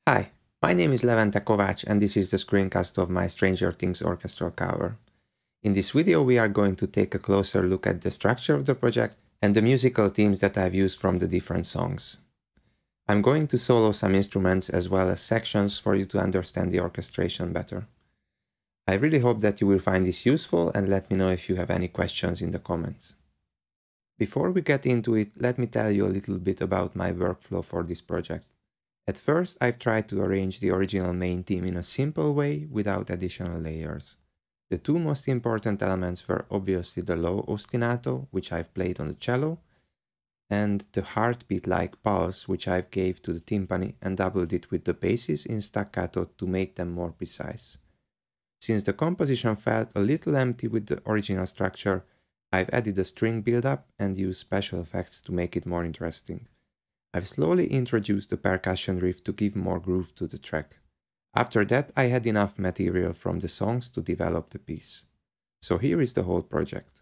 Hi, my name is Levente Kovacs and this is the screencast of my Stranger Things orchestral cover. In this video we are going to take a closer look at the structure of the project and the musical themes that I've used from the different songs. I'm going to solo some instruments as well as sections for you to understand the orchestration better. I really hope that you will find this useful and let me know if you have any questions in the comments. Before we get into it, let me tell you a little bit about my workflow for this project. At first, I've tried to arrange the original main theme in a simple way without additional layers. The two most important elements were obviously the low ostinato, which I've played on the cello, and the heartbeat-like pulse, which I've gave to the timpani and doubled it with the basses in staccato to make them more precise. Since the composition felt a little empty with the original structure, I've added a string build-up and used special effects to make it more interesting. I've slowly introduced the percussion riff to give more groove to the track. After that, I had enough material from the songs to develop the piece. So here is the whole project.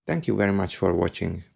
Thank you very much for watching.